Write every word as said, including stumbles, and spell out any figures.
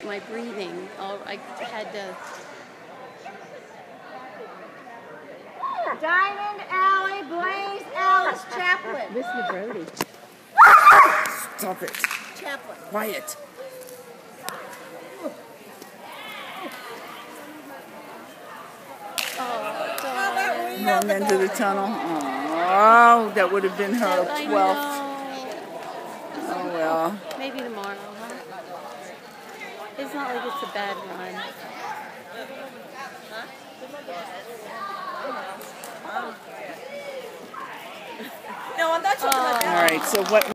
My breathing. Oh, I had to. Diamond Alley, Blaze, Alice, Chaplin. Listen to Brody. Stop it. Chaplin. Quiet. Oh, Wrong end of the tunnel. Oh, that would have been her I twelfth. know. Oh well. Maybe tomorrow, huh? It's not like it's a bad run. No, I'm not talking about that. All right. So what?